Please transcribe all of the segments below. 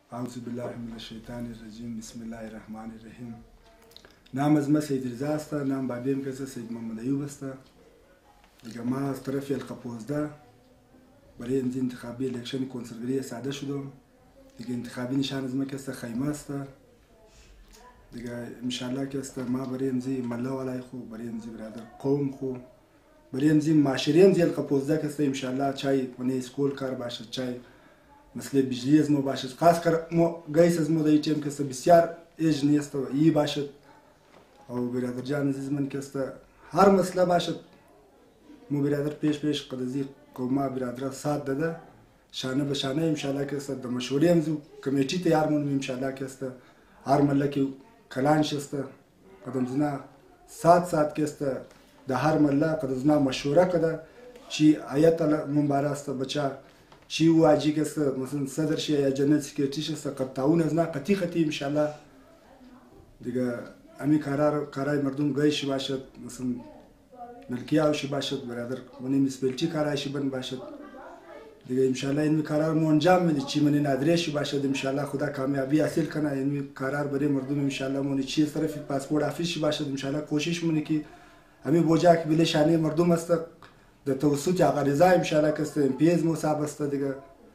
اعوذ بالله من الشیطان الرجیم بسم الله الرحمن الرحیم. نام از ما سید رضا است، نام بابیم کسی سید محمد ایوب است. دیگه ما از طرف القا برای این انتخابی الکشن کنسرگری ساده شدم. دیگه انتخابی نشان از ما کسی خیمه است. دیگه انشالله کسی ما برای امزی ملا ولای خو، برای امزی برادر قوم خو، برای امزی معاشره امزی القا کسی انشالله چای ونی اسکول کار باشه، چای مثل بجلی از ما باشد، خاص کر ما گیس از ما دایچیم که بسیار ایج نیست و ای باشد او برادر جان عزیز من که هر مسئله باشد مو برادر پیش قدزی قوما برادر سات داده شانه به شانه انشالله که د مشورې امزو کمیټی تیار مون انشالله که هر ملک کلان شسته قدم زنا سات که د هر ملک قدم زنا مشوره کده چی آیت مبارک است بچا چی واجی که مثلا صدر شی یا جنرال سکرتری شسته قد تعاون از نه قطعی انشالله دیگه امی کارای مردم گایش باشد، مثلا ملکیاوش باشد، برادر منی مسئولیتی کارایش بن باشد دیگه انشالله این کارا رو انجام میدی چی منی نادرش باشد انشالله خدا کامیابی حاصل کنه. این کارا برای مردم انشالله منی چی طرف پاسپورت آفیس باشد انشالله کوشش منی که همین بوجا که بله شانه مردم است در توسط آقا رضا انشالله که پیز مصاب است دیگه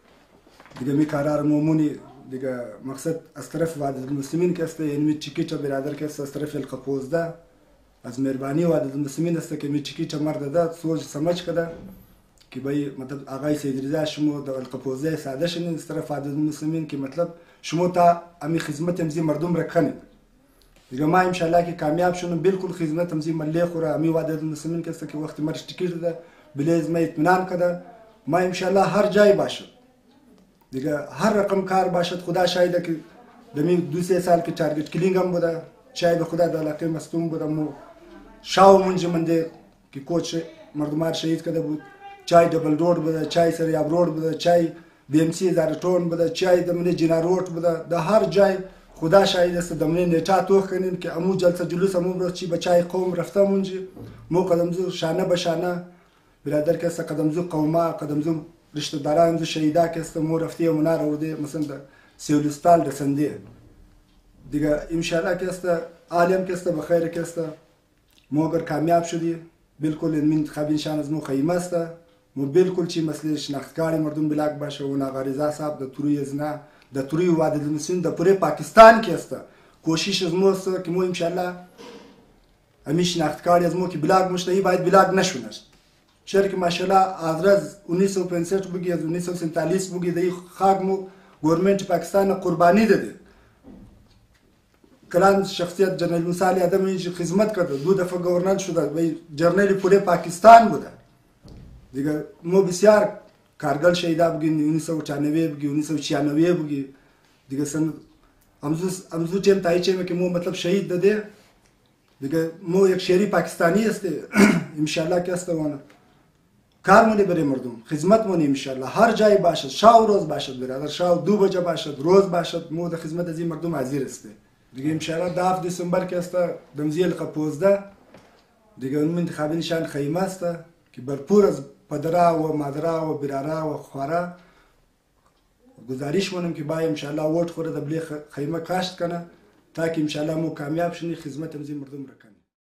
می کارا رو مونی دیگه مقصد از طرف وحدت المسلمین که است، یعنی چیکیچا برادر که است از طرف القا از مهربانی وحدت المسلمین است که می چیکیچا مرد ده سوچ سمجھ کده که بای مطلب آقای سید رضا شما در القا ساده شدین از طرف وحدت المسلمین که مطلب شما تا امی خدمت امزی مردم رکنید دیگه ما انشالله که کامیاب شونم بالکل خدمت امزی ملی خوره امی وحدت المسلمین که است که وقتی مرش تکیر ده بلیز ما اطمینان کده ما انشالله هر جای باشد دیگه هر رقم کار باشد خدا شاهده که دمی 2-3 سال که تارگت کلینگ هم بوده شاید خدا د علاقه مستوم بوده مو شاو منج منده که کوچ مردمار شهید کده بود چای دبل روड بوده چای سریاب روड بوده چای بی ام سی زارتون بوده چای دمنه جنا روड بوده د هر جای خدا شاهد است دمنه نیټه توخ کنین که امو جلسه جلوس امو برس چی بچای قوم رفته منج مو قدم زو شانه به شانه برادر که قدم زو قوما قدم زو رشته داران زو شهیدا که است مو رفته و منار ورده مثلا د سیولستال رسنده دیگه انشالله که است عالم که است بخیر که است مو اگر کامیاب شدی بالکل این انتخاب نشان از مو خیمه است مو بالکل چی مسئله شناختکاری مردم بلاک باشه و آقا رضا صاحب د توری ازنا د توری وحدت المسلمین د پوره پاکستان کې است کوشش از مو است که مو انشالله همیشه شناختکاری از مو که بلاک مشتهی باید بلاک نشونه شرک ماشاءالله از 1965 بگی از 1947 بگی دی خاک مو گورنمنت پاکستان قربانی داده کلان شخصیت جنرال موسی آدم اینج خدمت کرده 2 دفعه گورنر شده و جرنل پوره پاکستان بوده دیگه مو بسیار کارگل شهیدا بگی 1994 بگی 1996 بگی دیگه سن امزو چیم تایچه که مو مطلب شهید داده دیگه مو یک شهری پاکستانی است انشالله که است وانه کار مونی برای مردم خدمت مونی انشالله هر جای باشد شاو روز باشد برادر شاو 2 بجه باشد روز باشد مو د خدمت از این مردم حاضر است دیگه انشالله 10 دسامبر که است دمزی القا دیگه اون انتخابی نشان خیمه است که برپور از پدرا و مادرا و برارا و خوارا گزارش مونم که باید انشالله ووت خوره د بلی خیمه کاشت کنه تا که انشالله مو کامیاب شنی خدمت امزی مردم رکنه.